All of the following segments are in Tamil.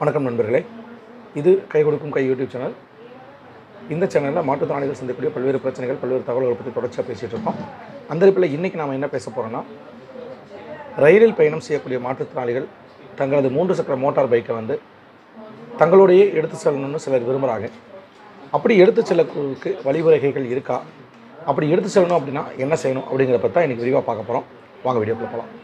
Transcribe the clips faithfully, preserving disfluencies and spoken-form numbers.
வணக்கம் நண்பர்களே, இது கை கொடுக்கும் கை யூடியூப் சேனல். இந்த சேனலில் மாற்றுத்திறனாளிகள் சந்திக்கக்கூடிய பல்வேறு பிரச்சனைகள், பல்வேறு தகவல்களை பற்றி தொடர்ச்சியாக பேசிகிட்டு இருக்கோம். அந்த இருப்பில் இன்றைக்கி நாம் என்ன பேச போகிறோன்னா, ரயிலில் பயணம் செய்யக்கூடிய மாற்றுத்திறனாளிகள் தங்களது மூன்று சக்கர மோட்டார் பைக்கை வந்து தங்களோடையே எடுத்து செல்லணும்னு சிலர் விரும்புகிறாங்க. அப்படி எடுத்து செல்லக்கூடிய வழிமுறைகள் இருக்கா? அப்படி எடுத்து செல்லணும் அப்படின்னா என்ன செய்யணும் அப்படிங்கிறத பற்றி தான் இன்றைக்கி விரிவாக பார்க்க போகிறோம். வாங்க வீடியோக்குள்ள போகலாம்.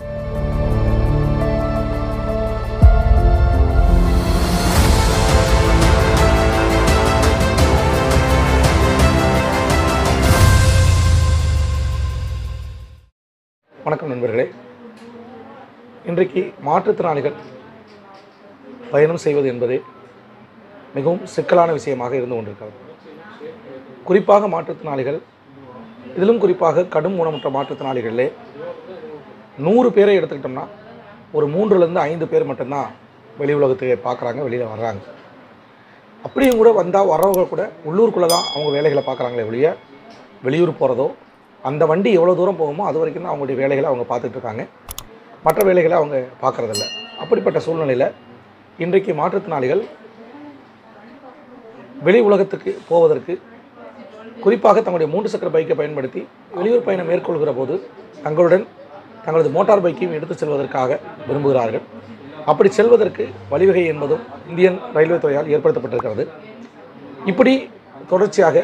வணக்கம் நண்பர்களே, இன்றைக்கு மாற்றுத்திறனாளிகள் பயணம் செய்வது என்பதே மிகவும் சிக்கலான விஷயமாக இருந்து கொண்டிருக்கிறது. குறிப்பாக மாற்றுத்திறனாளிகள், இதிலும் குறிப்பாக கடும் ஊனமுற்ற மாற்றுத்திறனாளிகளிலே நூறு பேரை எடுத்துக்கிட்டோம்னா ஒரு மூன்றுலேருந்து ஐந்து பேர் மட்டும்தான் வெளி உலகத்துக்கு பார்க்குறாங்க, வெளியில் வர்றாங்க. அப்படியும் கூட வந்தால் வரவங்க கூட உள்ளூருக்குள்ளே தான் அவங்க வேலைகளை பார்க்குறாங்களே ஒழிய வெளியூர் போகிறதோ, அந்த வண்டி எவ்வளோ தூரம் போகுமோ அது வரைக்கும் தான் அவங்களுடைய வேலைகளை அவங்க பார்த்துட்ருக்காங்க. மற்ற வேலைகளை அவங்க பார்க்குறதில்ல. அப்படிப்பட்ட சூழ்நிலையில் இன்றைக்கு மாற்றுத்திறனாளிகள் வெளி உலகத்துக்கு போவதற்கு, குறிப்பாக தங்களுடைய மூன்று சக்கர பைக்கை பயன்படுத்தி வெளியூர் பயணம் மேற்கொள்கிற போது தங்களுடன் தங்களது மோட்டார் பைக்கையும் எடுத்து செல்வதற்காக விரும்புகிறார்கள். அப்படி செல்வதற்கு வழிவகை என்பதும் இந்தியன் ரயில்வே துறையால் ஏற்படுத்தப்பட்டிருக்கிறது. இப்படி தொடர்ச்சியாக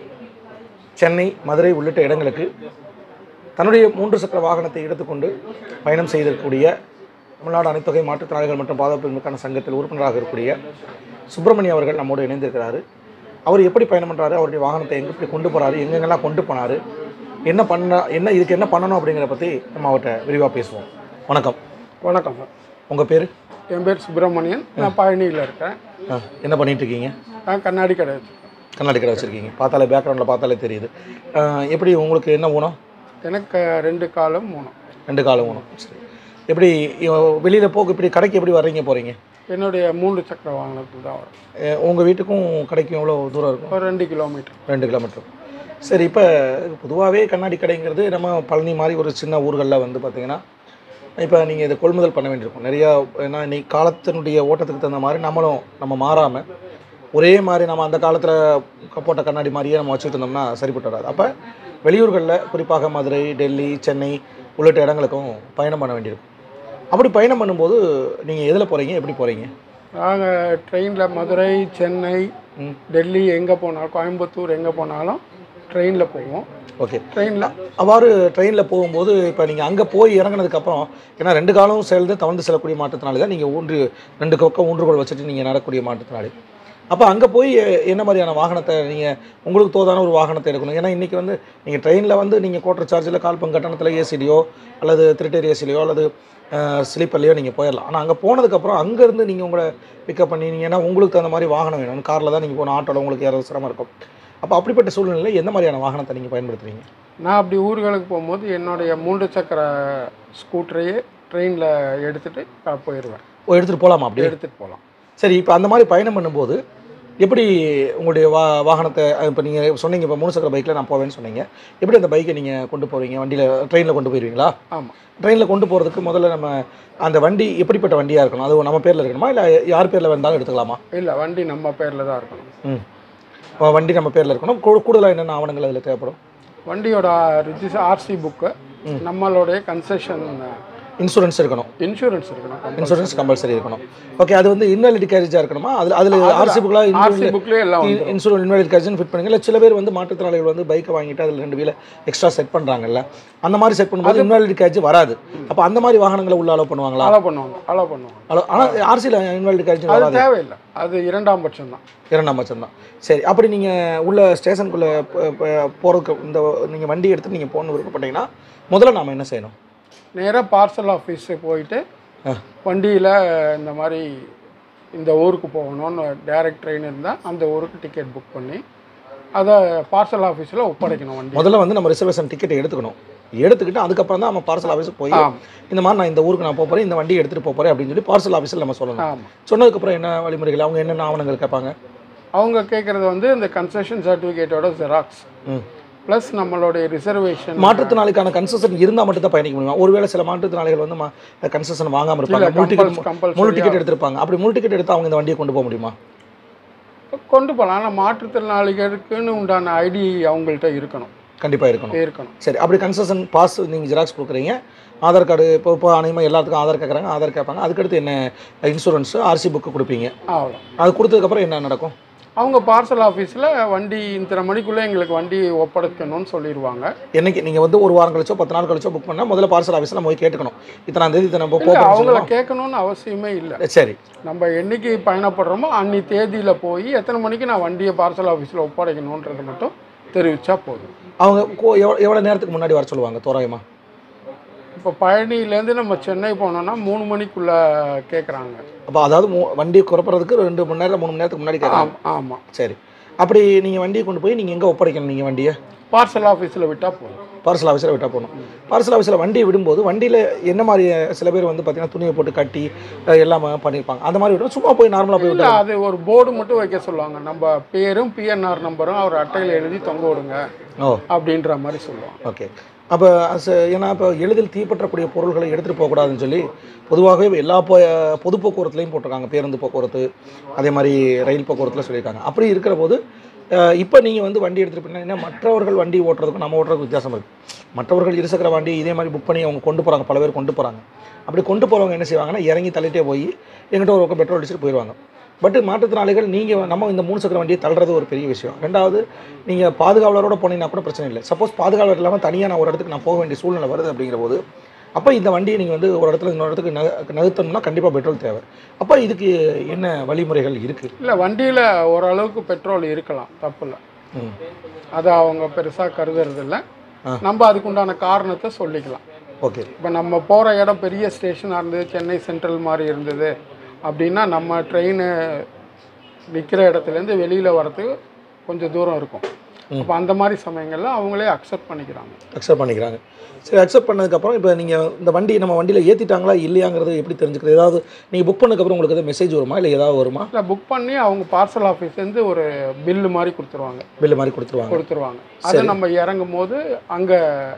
சென்னை, மதுரை உள்ளிட்ட இடங்களுக்கு தன்னுடைய மூன்று சக்கர வாகனத்தை எடுத்துக்கொண்டு பயணம் செய்திருக்கக்கூடிய தமிழ்நாடு அனைத்துவகை மாற்றுத்திறனாளிகள் மற்றும் பாதுகாப்பிற்கான சங்கத்தில் உறுப்பினராக இருக்கக்கூடிய சுப்பிரமணியம் அவர்கள் நம்மோடு இணைந்திருக்கிறாரு. அவர் எப்படி பயணம் பண்ணுறாரு, அவருடைய வாகனத்தை எங்கே எப்படி கொண்டு போகிறாரு, எங்கெங்கெல்லாம் கொண்டு போனார், என்ன பண்ண என்ன இதுக்கு என்ன பண்ணணும் அப்படிங்கிறத பற்றி நம்ம அவர்கிட்ட விரிவாக பேசுவோம். வணக்கம். வணக்கம் சார். உங்கள் பேர்? என் பேர் சுப்பிரமணியன். நான் பழனியில் இருக்கேன். என்ன பண்ணிகிட்டு இருக்கீங்க? நான் கண்ணாடி கடை கண்ணாடி கடை வச்சுருக்கீங்க. பார்த்தாலே பேக்ரவுண்டில் பார்த்தாலே தெரியுது. எப்படி உங்களுக்கு என்ன ஊனம்? எனக்கு ரெண்டு காலம் ஊனம். ரெண்டு காலம் ஊனம். சரி. எப்படி வெளியில் போக இப்படி கடைக்கு எப்படி வர்றீங்க போகிறீங்க? என்னுடைய மூன்று சக்கர வாகனத்தில் தான் வரும். உங்கள் வீட்டுக்கும் கடைக்கும் எவ்வளோ தூரம் இருக்கும்? ஒரு ரெண்டு கிலோமீட்டர். ரெண்டு கிலோமீட்டர். சரி. இப்போ பொதுவாகவே கண்ணாடி கடைங்கிறது நம்ம பழனி மாதிரி ஒரு சின்ன ஊர்களில் வந்து பார்த்திங்கன்னா, இப்போ நீங்கள் இதை கொள்முதல் பண்ண வேண்டியிருக்கும் நிறையா. ஏன்னா இன்னைக்கு காலத்தினுடைய ஓட்டத்துக்கு தகுந்த மாதிரி நம்மளும் நம்ம மாறாமல் ஒரே மாதிரி நம்ம அந்த காலத்தில் போட்ட கண்ணாடி மாதிரியே நம்ம வச்சுட்டு இருந்தோம்னா சரிப்பட்டு வராது. அப்போ வெளியூர்களில் குறிப்பாக மதுரை, டெல்லி, சென்னை உள்ளிட்ட இடங்களுக்கும் பயணம் பண்ண வேண்டியிருக்கும். அப்படி பயணம் பண்ணும்போது நீங்கள் எதில் போகிறீங்க, எப்படி போகிறீங்க? நாங்கள் ட்ரெயினில் மதுரை, சென்னை, டெல்லி எங்கே போனாலும், கோயம்புத்தூர் எங்கே போனாலும் ட்ரெயினில் போவோம். ஓகே. ட்ரெயினில் அவ்வாறு ட்ரெயினில் போகும்போது இப்போ நீங்கள் அங்கே போய் இறங்கினதுக்கப்புறம், ஏன்னா ரெண்டு காலம் சேர்ந்து தவழ்ந்து செல்லக்கூடிய மாற்றுத்திறனாளி தான் நீங்கள். ஊன்று ரெண்டு பக்கம் ஊன்றுகோல் வச்சுட்டு நீங்கள் நடக்கக்கூடிய மாற்றுத்திறனாளி. அப்போ அங்கே போய் என்ன மாதிரியான வாகனத்தை நீங்கள் உங்களுக்கு தோதான ஒரு வாகனத்தை எடுக்கணும். ஏன்னா இன்றைக்கி வந்து நீங்கள் ட்ரெயினில் வந்து நீங்கள் கோட்டர் சார்ஜில் கால் பங்கு கட்டணத்தில் ஏசிலையோ அல்லது திரிட்டேரி ஏசிலையோ அல்லது ஸ்லீப்பர்லையோ நீங்கள் போயிடலாம். ஆனால் அங்கே போனதுக்கப்புறம் அங்கேருந்து நீங்கள் உங்களை பிக்கப் பண்ணி நீங்கள், ஏன்னா உங்களுக்கு தகுந்த மாதிரி வாகனம் வேணும். காரில் தான் நீங்கள் போகணும், ஆட்டோவில் உங்களுக்கு ஏறது சிரமம் இருக்கும். அப்போ அப்படிப்பட்ட சூழ்நிலையில் எந்த மாதிரியான வாகனத்தை நீங்கள் பயன்படுத்துகிறீங்க? நான் அப்படி ஊர்களுக்கு போகும்போது என்னுடைய மூன்று சக்கர ஸ்கூட்டரையே ட்ரெயினில் எடுத்துகிட்டு போயிடுவேன். ஓ, எடுத்துகிட்டு போகலாமா? அப்படி எடுத்துகிட்டு போகலாம். சரி. இப்போ அந்த மாதிரி பயணம் பண்ணும்போது எப்படி உங்களுடைய வா வாகனத்தை இப்போ நீங்கள் சொன்னீங்க, இப்போ மூணு சக்கர பைக்கில் நான் போவேன்னு சொன்னீங்க. எப்படி அந்த பைக்கை நீங்கள் கொண்டு போவீங்க? வண்டியில் ட்ரெயினில் கொண்டு போயிடுவீங்களா? ஆமாம். ட்ரெயினில் கொண்டு போகிறதுக்கு முதல்ல நம்ம அந்த வண்டி எப்படிப்பட்ட வண்டியாக இருக்கணும்? அது நம்ம பேரில் இருக்கணுமா இல்லை யார் பேரில் வந்தாலும் எடுத்துக்கலாமா? இல்லை, வண்டி நம்ம பேரில் தான் இருக்கணும். ம். இப்போ வண்டி நம்ம பேரில் இருக்கணும். கூடுதலாக என்னென்ன ஆவணங்கள் அதில் தேவைப்படும்? வண்டியோட ரிஜிஸ்டர், ஆர்சி புக்கு, நம்மளுடைய கன்செஷன், இன்சூரன்ஸ் இருக்கணும். இன்சூரன்ஸ் இருக்கணும். இன்சூரன்ஸ் கம்பல்சரி இருக்கணும். ஓகே. அது வந்து இன்வாலிட் கேரேஜாக இருக்கணுமா? அதில் அதில் ஆர்சி புக்கில் ஆர்சி புக்லேயே எல்லாம் இன்சூரன்ஸ் இன்வாலிட் கேரேஜ்னு ஃபிட் பண்ணுங்க. இல்லை சில பேர் வந்து மாற்றுத்திறனாளிகள் வந்து பைக்கை வாங்கிட்டு அதில் ரெண்டு வீல எக்ஸ்ட்ரா செட் பண்ணுறாங்கல்ல, அந்த மாதிரி செட் பண்ணும்போது இன்வாலிட் கேரேஜ் வராது. அப்போ அந்த மாதிரி வாகனங்களை உள்ள அலோ பண்ணுவாங்களா? அலோ பண்ணுவாங்க. அலோ பண்ணுவாங்க. அலோ. ஆனால் ஆர்சியில் இன்வாலிட் கேரேஜ் வராது. தேவையில்லை. அது இரண்டாம் பட்சம் தான். இரண்டாம் பட்சம் தான். சரி. அப்படி நீங்கள் உள்ள ஸ்டேஷனுக்குள்ளே போகிறதுக்கு இந்த நீங்கள் வண்டி எடுத்து நீங்கள் போகணுன்னு விருப்பப்பட்டீங்கன்னா முதல்ல நாம் என்ன செய்யணும்? நேராக பார்சல் ஆஃபீஸுக்கு போயிட்டு வண்டியில் இந்த மாதிரி இந்த ஊருக்கு போகணும்னு டைரக்ட் ட்ரெயின் இருந்தால் அந்த ஊருக்கு டிக்கெட் புக் பண்ணி அதை பார்சல் ஆஃபீஸில் ஒப்படைக்கணும். வண்டி முதல்ல வந்து நம்ம ரிசர்வேஷன் டிக்கெட் எடுத்துக்கணும். எடுத்துக்கிட்டு அதுக்கப்புறம் தான் நம்ம பார்சல் ஆஃபீஸுக்கு போய் இந்த மாதிரி நான் இந்த ஊருக்கு நான் போகிறேன், இந்த வண்டி எடுத்துகிட்டு போகிறேன் அப்படின்னு சொல்லி பார்சல் ஆஃபீஸில் நம்ம சொல்லணும். சொன்னதுக்கப்புறம் என்ன வழிமுறைகள், அவங்க என்னென்ன ஆவணங்கள் கேட்பாங்க? அவங்க கேட்குறது வந்து இந்த கன்செஷன் சர்டிஃபிகேட்டோட ஜெராக்ஸ், ப்ளஸ் நம்மளுடைய ரிசர்வேஷன். மாற்றுத்திறனாளிக்கான கன்செஷன் இருந்தால் மட்டும் தான் பயணிக்க முடியும். ஒருவேளை சில மாற்றுத்திறனாளிகள் வந்து கன்செஷன் வாங்காமல் இருப்பாங்க, முழு டிக்கெட் முழு டிக்கெட் எடுத்திருப்பாங்க. அப்படி முழு டிக்கெட் எடுத்து அவங்க இந்த வண்டியை கொண்டு போக முடியுமா? கொண்டு போகலாம். ஆனால் மாற்றுத்திறனாளிகளுக்குன்னு உண்டான ஐடி அவங்கள்ட்ட இருக்கணும். கண்டிப்பாக இருக்கணும் இருக்கணும் சரி. அப்படி கன்செஷன் பாஸ் நீங்கள் ஜெராக்ஸ் கொடுக்குறீங்க, ஆதார் கார்டு இப்போ இப்போ அனைவரும் எல்லாத்துக்கும் ஆதார் கேட்குறாங்க, ஆதார் கேட்பாங்க. அதுக்கடுத்து என்ன இன்சூரன்ஸு ஆர்சி புக்கு கொடுப்பீங்க. அவ்வளோ. அது கொடுத்ததுக்கப்புறம் என்ன நடக்கும்? அவங்க பார்சல் ஆஃபீஸில் வண்டி இத்தனை மணிக்குள்ளே எங்களுக்கு வண்டி ஒப்படைக்கணும்னு சொல்லிடுவாங்க. என்னைக்கு நீங்கள் வந்து ஒரு வாரம் கழிச்சோ பத்து நாள் கழிச்சோ புக் பண்ணால் முதல்ல பார்சல் ஆஃபீஸில் போய் கேட்கணும், இத்தனாம் தேதி இத்தனை போக. அவங்கள கேட்கணும்னு அவசியமே இல்லை. சரி, நம்ம என்னைக்கு பயணப்படுறோமோ அன்னி தேதியில் போய் எத்தனை மணிக்கு நான் வண்டியை பார்சல் ஆஃபீஸில் ஒப்படைக்கணுன்றதை மட்டும் தெரிவித்தா போதும். அவங்க எவ்வளோ எவ்வளோ நேரத்துக்கு முன்னாடி வர சொல்லுவாங்க தோராயமாக? இப்போ பழனியிலேருந்து நம்ம சென்னை போனோம்னா மூணு மணிக்குள்ளே கேட்குறாங்க. அப்போ அதாவது வண்டி குறப்புறதுக்கு ரெண்டு மணி நேரம் மூணு மணி நேரத்துக்கு முன்னாடி கேட்குறாங்க. ஆமாம். சரி, அப்படி நீங்கள் வண்டியை கொண்டு போய் நீங்கள் எங்கே ஒப்படைக்கணும்? நீங்கள் வண்டியை பார்சல் ஆஃபீஸில் விட்டால் போதும். பார்சல் ஆஃபீஸில் விட்டால் போகணும். பார்சல் ஆஃபீஸில் வண்டியை விடும்போது வண்டியில் என்ன மாதிரி சில பேர் வந்து பார்த்தீங்கன்னா துணியை போட்டு கட்டி எல்லாமே பண்ணியிருப்பாங்க, அந்த மாதிரி விட்டு சும்மா போய் நார்மலாக போய் விட்டு அது ஒரு போர்டு மட்டும் வைக்க சொல்லுவாங்க. நம்ம பேரும் பிஎன்ஆர் நம்பரும் அவர் அட்டையில் எழுதி தொங்க விடுங்க ஓ அப்படின்ற மாதிரி சொல்லுவாங்க. ஓகே. அப்போ ஏன்னா இப்போ எளிதில் தீப்பற்றக்கூடிய பொருள்களை எடுத்துகிட்டு போகக்கூடாதுன்னு சொல்லி பொதுவாகவே எல்லா பொ பொது போக்குவரத்துலையும் போட்டிருக்காங்க, பேருந்து போக்குவரத்து அதே மாதிரி ரயில் போக்குவரத்தில் சொல்லியிருக்காங்க. அப்படி இருக்கிற போது இப்போ நீங்கள் வந்து வண்டி எடுத்துகிட்டு போனீங்கன்னா மற்றவர்கள் வண்டி ஓட்டுறதுக்கும் நம்ம ஓட்டுறதுக்கு வித்தியாசம் இருக்குது. மற்றவர்கள் இருசக்கர வண்டி இதே மாதிரி புக் பண்ணி அவங்க கொண்டு போகிறாங்க, பல பேர் கொண்டு போகிறாங்க. அப்படி கொண்டு போகிறவங்க என்ன செய்வாங்கன்னா இறங்கி தள்ளிட்டே போய் எங்கிட்ட ஒரு பக்கம் பெட்ரோல் அடிச்சுட்டு போயிடுவாங்க. பட் மாற்றுத்திறனாளிகள் நீங்கள் நம்ம இந்த மூணு சக்கர வண்டியை தள்ளுறது ஒரு பெரிய விஷயம். ரெண்டாவது, நீங்கள் பாதுகாவலரோட போனீங்கன்னா கூட பிரச்சனை இல்லை. சப்போஸ் பாதுகாவலர் இல்லாமல் தனியாக நான் ஒரு இடத்துக்கு நான் போக வேண்டிய சூழ்நிலை வருது அப்படிங்கிற போது அப்போ இந்த வண்டியை நீங்கள் வந்து ஒரு இடத்துல இன்னொரு இடத்துக்கு நக நகர்த்தணும்னா கண்டிப்பாக பெட்ரோல் தேவை. அப்போ இதுக்கு என்ன வழிமுறைகள் இருக்குது? இல்லை, வண்டியில் ஓரளவுக்கு பெட்ரோல் இருக்கலாம், தப்பு இல்லை. அதை அவங்க பெருசாக கருதுறதில்ல. நம்ம அதுக்குண்டான காரணத்தை சொல்லிக்கலாம். ஓகே. இப்போ நம்ம போகிற இடம் பெரிய ஸ்டேஷனாக இருந்தது, சென்னை சென்ட்ரல் மாதிரி இருந்தது அப்படின்னா நம்ம ட்ரெயின் நிற்கிற இடத்துலேருந்து வெளியில் வரத்துக்கு கொஞ்சம் தூரம் இருக்கும். அப்போ அந்த மாதிரி சமயங்களில் அவங்களே அக்செப்ட் பண்ணிக்கிறாங்க அக்செப்ட் பண்ணிக்கிறாங்க சரி, அக்செப்ட் பண்ணதுக்கப்புறம் இப்போ நீங்கள் இந்த வண்டி நம்ம வண்டியில் ஏற்றிட்டாங்களா இல்லையாங்கிறது எப்படி தெரிஞ்சுக்கிறது? ஏதாவது நீங்கள் புக் பண்ணதுக்கப்புறம் உங்களுக்கு எதாவது மெசேஜ் வருமா இல்லை ஏதாவது வருமா? இல்லை, புக் பண்ணி அவங்க பார்சல் ஆஃபீஸ்லேருந்து ஒரு பில்லு மாதிரி கொடுத்துருவாங்க. பில்லு மாதிரி கொடுத்துருவாங்க கொடுத்துருவாங்க அதை நம்ம இறங்கும் போது அங்கே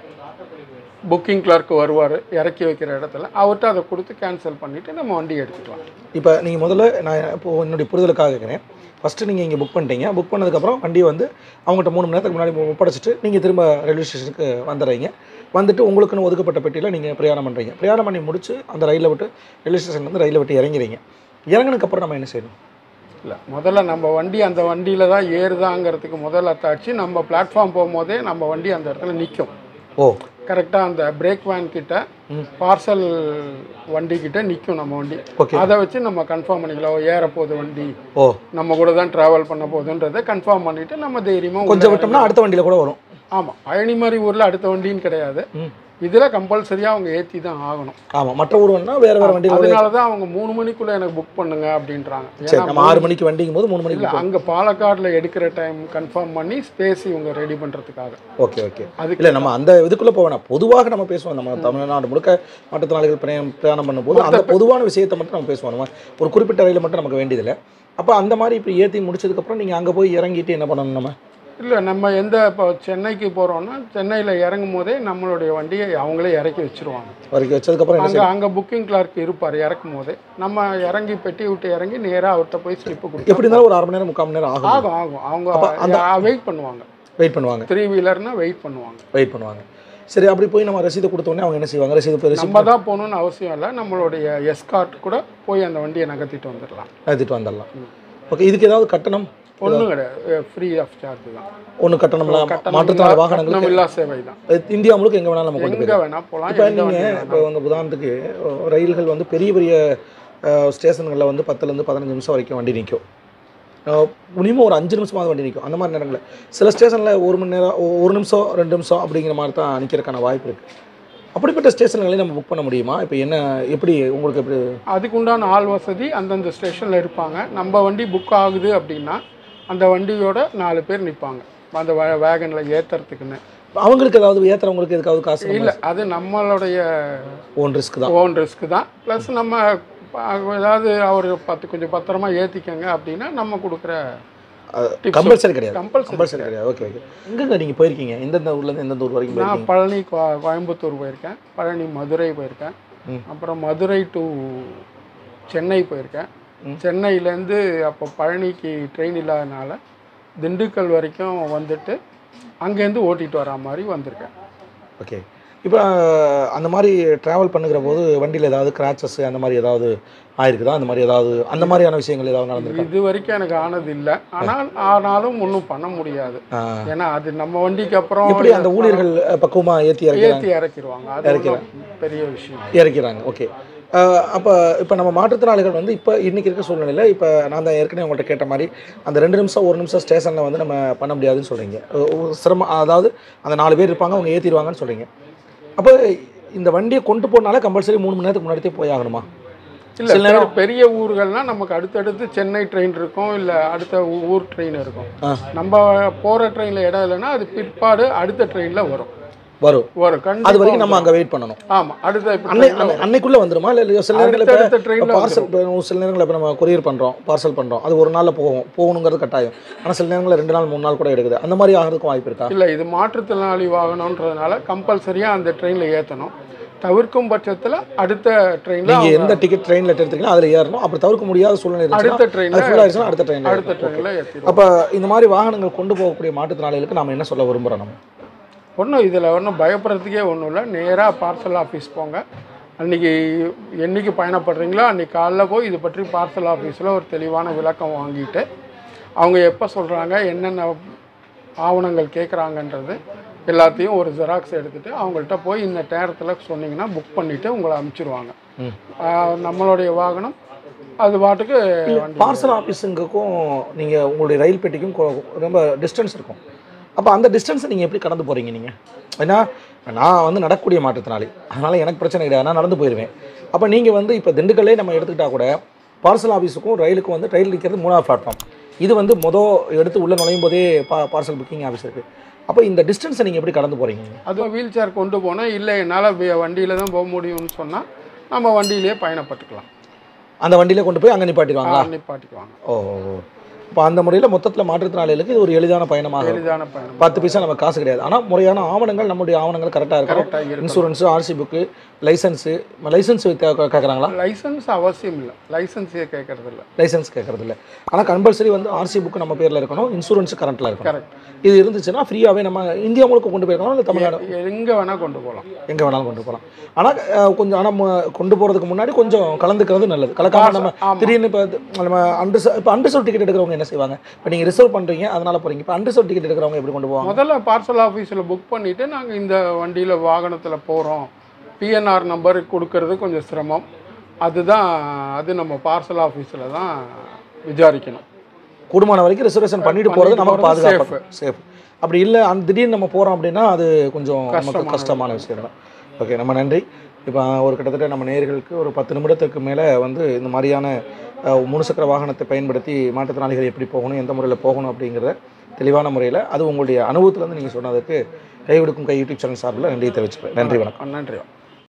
புக்கிங் கிளர்க் வருவார், இறக்கி வைக்கிற இடத்துல அவர்கிட்ட அதை கொடுத்து கேன்சல் பண்ணிவிட்டு நம்ம வண்டி எடுத்துக்கலாம். இப்போ நீங்கள் முதல்ல நான் இப்போது என்னுடைய புரிதலுக்காக கேட்குறேன். ஃபஸ்ட்டு நீங்கள் இங்கே புக் பண்ணிட்டீங்க, புக் பண்ணதுக்கப்புறம் வண்டி வந்து அவங்கள்ட்ட மூணு மணி நேரத்துக்கு முன்னாடி ஒப்படைச்சிட்டு நீங்கள் திரும்ப ரயில்வே ஸ்டேஷனுக்கு வந்துடுறீங்க. வந்துட்டு உங்களுக்குன்னு ஒதுக்கப்பட்ட பெட்டியில் நீங்கள் பிரயாணம் பண்ணுறீங்க. பிரயாணம் பண்ணி முடிச்சு அந்த ரயிலை விட்டு ரயில்வே ஸ்டேஷன் வந்து ரயிலை விட்டு இறங்கிறீங்க. இறங்கினதுக்கப்புறம் நம்ம என்ன செய்யணும்? இல்லை, முதல்ல நம்ம வண்டி அந்த வண்டியில் தான் ஏறுதாங்கிறதுக்கு முதல்ல அத்தாச்சு நம்ம பிளாட்ஃபார்ம் போகும்போதே நம்ம வண்டி அந்த இடத்துல நிற்கும். ஓ, கரெக்டாக அந்த பிரேக் வேன் கிட்ட பார்சல் வண்டி கிட்ட நிற்கும் நம்ம வண்டி. அதை வச்சு நம்ம கன்ஃபார்ம் பண்ணிக்கலாம், ஏற போகுது வண்டி, ஓ நம்ம கூட தான் ட்ராவல் பண்ண போகுதுன்றதை கன்ஃபார்ம் பண்ணிவிட்டு நம்ம தைரியமாக கொஞ்சம் விட்டோம்னா அடுத்த வண்டியில் கூட வரும். ஆமாம், பழனி மாதிரி ஊரில் அடுத்த வண்டின்னு கிடையாது, இதில் கம்பல்சரியாக அவங்க ஏற்றி தான் ஆகணும். ஆமாம், மற்ற ஊர்னா வேறு வேறு வண்டி. அதனால தான் அவங்க மூணு மணிக்குள்ளே எனக்கு புக் பண்ணுங்க அப்படின்றாங்க. நம்ம ஆறு மணிக்கு வண்டிங்கும் போது மூணு மணிக்கு அங்கே பாலக்காடில் எடுக்கிற டைம் கன்ஃபார்ம் பண்ணி ஸ்பேஸ் இவங்க ரெடி பண்ணுறதுக்காக. ஓகே ஓகே அதுக்கு இல்லை நம்ம அந்த இதுக்குள்ளே போக வேணாம், பொதுவாக நம்ம பேசுவோம். நம்ம தமிழ்நாடு முழுக்க மாற்றுத்திறனாளிகள் பிரயாணம் பிரயாணம் பண்ணும்போது அந்த பொதுவான விஷயத்தை மட்டும் நம்ம பேசுவோம். நம்ம ஒரு குறிப்பிட்ட ரயிலை மட்டும் நமக்கு வேண்டியதில்லை. அப்போ அந்த மாதிரி இப்போ ஏற்றி முடிச்சதுக்கப்புறம் நீங்கள் அங்கே போய் இறங்கிட்டு என்ன பண்ணணும்? நம்ம இல்லை, நம்ம எந்த இப்போ சென்னைக்கு போகிறோன்னா சென்னையில் இறங்கும் போதே நம்மளுடைய வண்டியை அவங்களே இறக்கி வச்சுருவாங்க. இறக்கி வச்சதுக்கப்புறம் அங்கே அங்கே புக்கிங் கிளார்க் இருப்பார், இறக்கும் போதே நம்ம இறங்கி பெட்டி விட்டு இறங்கி நேராக அவர்கிட்ட போய் ஸ்லிப்பு கொடுத்து எப்படி இருந்தாலும் ஒரு அரை மணி நேரம் முக்கால் மணி நேரம் ஆகும் ஆகும் ஆகும் அவங்க வெயிட் பண்ணுவாங்க. வெயிட் பண்ணுவாங்க த்ரீ வீலர்னால் வெயிட் பண்ணுவாங்க வெயிட் பண்ணுவாங்க சரி, அப்படி போய் நம்ம ரசீதை கொடுத்தோன்னே அவங்க என்ன செய்வாங்க? ரசீது போய் நம்ம தான் போகணுன்னு அவசியம் இல்லை, நம்மளுடைய எஸ்கார்ட் கூட போய் அந்த வண்டியை நகர்த்திட்டு வந்துடலாம் நகர்த்திட்டு வந்துடலாம். ஓகே, இதுக்கு ஏதாவது கட்டணம்? ஒன்றும் கிடையாது, ஃப்ரீ ஆஃப் சார்ஜ் தான். ஒன்றும் கட்டணம்லாம் மாற்றுத்திறனாளி வாகனங்கள் இல்லா சேவை தான். இந்தியா முழுக்க எங்கே வேணாலும் நம்ம கொண்டு எங்கே வேணால் போகலாம். இப்போ நீங்கள் இப்போ வந்து உதாரணத்துக்கு ரயில்கள் வந்து பெரிய பெரிய ஸ்டேஷன்களில் வந்து பத்துலேருந்து பதினஞ்சு நிமிஷம் வரைக்கும் வண்டி நிற்கும். மினிமம் ஒரு அஞ்சு நிமிஷமாவது வண்டி நிற்கும். அந்த மாதிரி நேரங்களில் சில ஸ்டேஷனில் ஒரு மணி நேரம் ஒரு நிமிஷம் ரெண்டு நிமிஷம் அப்படிங்கிற மாதிரி தான் நிற்கிறதுக்கான வாய்ப்பு இருக்குது. அப்படிப்பட்ட ஸ்டேஷன்களையும் நம்ம புக் பண்ண முடியுமா? இப்போ என்ன எப்படி உங்களுக்கு எப்படி? அதுக்கு உண்டான ஆள் வசதி அந்தந்த ஸ்டேஷனில் இருப்பாங்க. நம்ம வண்டி புக் ஆகுது அப்படின்னா அந்த வண்டியோட நாலு பேர் நிற்பாங்க அந்த வேகனில் ஏற்றுறதுக்குன்னு. அவங்களுக்கு ஏதாவது ஏற்றுறவங்களுக்கு எதுக்காவது காசு இல்லை, அது நம்மளுடைய ஓன் ரிஸ்க் தான். ஓன் ரிஸ்க் தான். ப்ளஸ் நம்ம ஏதாவது அவர் பத்து கொஞ்சம் பத்திரமா ஏற்றிக்கங்க அப்படின்னா நம்ம கொடுக்குற கம்பல்சரி கிடையாது. கம்பல்சரி கம்பல்சரி கிடையாது. Okay okay. எங்கெங்க நீங்கள் போயிருக்கீங்க? எந்தெந்த ஊர்லேருந்து எந்தெந்த ஊர் வரைக்கும் நான் போயிருக்கீங்க? பழனி, கோ- கோயம்புத்தூர் போயிருக்கேன், பழனி மதுரை போயிருக்கேன், அப்புறம் மதுரை டு சென்னை போயிருக்கேன். சென்னையிலேருந்து அப்போ பழனிக்கு ட்ரெயின் இல்லாதனால திண்டுக்கல் வரைக்கும் வந்துட்டு அங்கேருந்து ஓட்டிகிட்டு வரா மாதிரி வந்திருக்கேன். ஓகே. இப்போ அந்த மாதிரி ட்ராவல் பண்ணுகிற போது வண்டியில் ஏதாவது கிராச்சஸ் அந்த மாதிரி ஏதாவது ஆயிருக்குதா? அந்த மாதிரி ஏதாவது அந்த மாதிரியான விஷயங்கள் ஏதாவது நடந்திருக்கா? இது வரைக்கும் எனக்கு ஆனது இல்லை, ஆனால் ஆனாலும் ஒன்றும் பண்ண முடியாது. ஏன்னா அது நம்ம வண்டிக்கு அப்புறம் எப்படி அந்த ஊழியர்கள் பக்குவமாக ஏற்றி இறக்கி ஏற்றி இறக்கிடுவாங்க, அது ஒண்ணும் பெரிய விஷயம் இறக்கிறாங்க. ஓகே. அப்போ இப்போ நம்ம மாற்றுத்திறனாளிகள் வந்து இப்போ இன்றைக்கி இருக்க சூழ்நிலையில் இப்போ நான் தான் ஏற்கனவே உங்கள்கிட்ட கேட்ட மாதிரி அந்த ரெண்டு நிமிஷம் ஒரு நிமிஷம் ஸ்டேஷனில் வந்து நம்ம பண்ண முடியாதுன்னு சொல்கிறீங்க. சிரமம், அதாவது அந்த நாலு பேர் இருப்பாங்க, அவங்க ஏற்றிடுவாங்கன்னு சொல்கிறீங்க. அப்போ இந்த வண்டியை கொண்டு போனாலே கம்பல்சரி மூணு மணி நேரத்துக்கு முன்னாடியே போய் ஆகணுமா? இல்லை, சில நேரம் பெரிய ஊர்கள்னால் நமக்கு அடுத்தடுத்து சென்னை ட்ரெயின் இருக்கும், இல்லை அடுத்த ஊர் ட்ரெயின் இருக்கும். நம்ம போகிற ட்ரெயினில் இடம் இல்லைன்னா அது பிற்பாடு அடுத்த ட்ரெயினில் வரும் வரும் வரும் அது வரைக்கும் நம்ம அங்கே வெயிட் பண்ணணும். ஆமாம், அடுத்த அன்னை அன்னைக்குள்ளே வந்துருமா? இல்லை சில நேரங்களில் பார்சல் சில நேரங்களில் இப்போ நம்ம கொரியர் பண்ணுறோம், பார்சல் பண்ணுறோம், அது ஒரு நாளில் போகும் போகணுங்கிறது கட்டாயம். ஆனால் சில நேரங்களில் ரெண்டு நாள் மூணு நாள் கூட எடுக்குது. அந்த மாதிரி ஆகிறதுக்கும் வாய்ப்பு இருக்கா? இல்லை, இது மாற்றுத்திறனாளி வாகனன்றதுனால கம்பல்சரியாக அந்த ட்ரெயினில் ஏற்றணும். தவிர்க்கும் பட்சத்தில் அடுத்த ட்ரெயினில் நீங்கள் எந்த டிக்கெட் ட்ரெயினில் எடுத்துருக்கீங்களோ அதில் ஏறணும். அப்படி தவிர்க்க முடியாத சூழ்நிலை அடுத்த ட்ரெயினில் ஃபுல்லாக அடுத்த ட்ரெயினில் அடுத்த ட்ரெயினில் ஏற்றிடும். அப்போ இந்த மாதிரி வாகனங்கள் கொண்டு போகக்கூடிய மாற்றுத்திறனாளிகளுக்கு நாம் என்ன சொல்ல விரும்புகிறோம்? நம்ம ஒன்றும் இதில் ஒன்றும் பயப்படுறதுக்கே ஒன்றும் இல்லை. நேராக பார்சல் ஆஃபீஸ் போங்க. அன்றைக்கி என்றைக்கு பயணப்படுறீங்களோ அன்றைக்கி காலைல போய் இது பற்றி பார்சல் ஆஃபீஸில் ஒரு தெளிவான விளக்கம் வாங்கிட்டு அவங்க எப்போ சொல்கிறாங்க, என்னென்ன ஆவணங்கள் கேட்குறாங்கன்றது எல்லாத்தையும் ஒரு ஜெராக்ஸ் எடுத்துகிட்டு அவங்கள்ட்ட போய் இந்த நேரத்தில் சொன்னீங்கன்னா புக் பண்ணிவிட்டு உங்களை அனுப்பிச்சிடுவாங்க. நம்மளுடைய வாகனம் அது பாட்டுக்கு. பார்சல் ஆஃபீஸுங்களுக்கும் நீங்கள் உங்களுடைய ரயில் பெட்டிக்கும் ரொம்ப டிஸ்டன்ஸ் இருக்கும். அப்போ அந்த டிஸ்டன்ஸை நீங்கள் எப்படி கடந்து போகிறீங்க? நீங்கள் ஏன்னா நான் வந்து நடக்கக்கூடிய மாற்றுத்திறனாளி, அதனால் எனக்கு பிரச்சனை கிடையாது, நான் நடந்து போயிடுவேன். அப்போ நீங்கள் வந்து இப்போ திண்டுக்கல்லே நம்ம எடுத்துக்கிட்டால் கூட பார்சல் ஆஃபீஸுக்கும் ரயிலுக்கும் வந்து ரயில் நிற்கிறது மூணாவது பிளாட்ஃபார்ம். இது வந்து மொதல் எடுத்து உள்ளே நுழையும் போதே பா பார்சல் புக்கிங் ஆஃபீஸ் இருக்குது. அப்போ இந்த டிஸ்டன்ஸை நீங்கள் எப்படி கடந்து போகிறீங்க? அதுவும் வீல் சேர் கொண்டு போனால் இல்லை என்னால் வண்டியில் தான் போக முடியும்னு சொன்னால் நம்ம வண்டியிலே பயணப்பட்டுக்கலாம். அந்த வண்டியிலே கொண்டு போய் அங்கே நிப்பாட்டிடுவாங்க நிப்பாட்டிக்குவாங்க ஓ. இப்போ அந்த முறையில் மொத்தத்தில் மாற்றுத்திறனாளிகளுக்கு இது ஒரு எளிதான பயணமாக எளிதான பயணம். பத்து பைசா நம்ம காசு கிடையாது. ஆனால் முறையான ஆவணங்கள், நம்முடைய ஆவணங்கள் கரெக்டாக இருக்கும். Insurance, RC book, license. License கேட்குறாங்களா? லைசன்ஸ் அவசியம் இல்லை, லைசன்ஸே கேட்கறது இல்லை. லைசன்ஸ் கேட்கறது இல்லை. ஆனால் கம்பல்சரி வந்து ஆர்சி புக்கு நம்ம பேரில் இருக்கணும், இன்சூரன்ஸ் கரண்ட்டில் இருக்கணும். கரெக்ட். இது இருந்துச்சுன்னா ஃப்ரீயாகவே நம்ம இந்தியா முழுக்க கொண்டு போயிருக்கணும், இல்லை தமிழ்நாடு எங்கே வேணால் கொண்டு போகலாம், எங்கே வேணாலும் கொண்டு போகலாம். ஆனால் கொஞ்சம் ஆனால் கொண்டு போகிறதுக்கு முன்னாடி கொஞ்சம் கலந்துக்கிறது நல்லது. கலக்காமல் நம்ம திடீர்னு இப்போ நம்ம அண்டர் இப்போ அண்டர்சோல் டிக்கெட் எடுக்கிறவங்க என்ன செய்வாங்க? இப்போ நீங்கள் ரிசர்வ் பண்ணுறீங்க அதனால் போகிறீங்க, இப்போ அண்டர்சோல் டிக்கெட் எடுக்கிறவங்க எப்படி கொண்டு போவாங்க? முதல்ல பார்சல் ஆஃபீஸில் புக் பண்ணிவிட்டு நாங்கள் இந்த வண்டியில் வாகனத்தில் போகிறோம், பிஎன்ஆர் நம்பர் கொடுக்கறது கொஞ்சம் சிரமம். அதுதான் அது நம்ம பார்சல் ஆஃபீஸில் தான் விசாரிக்கணும். கூடுமான வரைக்கும் ரிசர்வேஷன் பண்ணிட்டு போகிறது நமக்கு பாதுகாப்பு, சேஃப். அப்படி இல்லை அந்த திடீர்னு நம்ம போகிறோம் அப்படின்னா அது கொஞ்சம் நமக்கு கஷ்டமான விஷயம் தான். ஓகே, நம்ம நன்றி. இப்போ ஒரு கிட்டத்தட்ட நம்ம நேயர்களுக்கு ஒரு பத்து நிமிடத்துக்கு மேலே வந்து இந்த மாதிரியான மூணு சக்கர வாகனத்தை பயன்படுத்தி மாற்றுத்திறனாளிகள் எப்படி போகணும், எந்த முறையில் போகணும் அப்படிங்கிறத தெளிவான முறையில் அது உங்களுடைய அனுபவத்திலேருந்து நீங்கள் சொன்னதுக்கு கைவிடுக்கும் கை யூடியூப் சேனல் சார்பில் நன்றி தெரிவிச்சுக்கிறேன். நன்றி, வணக்கம். நன்றி.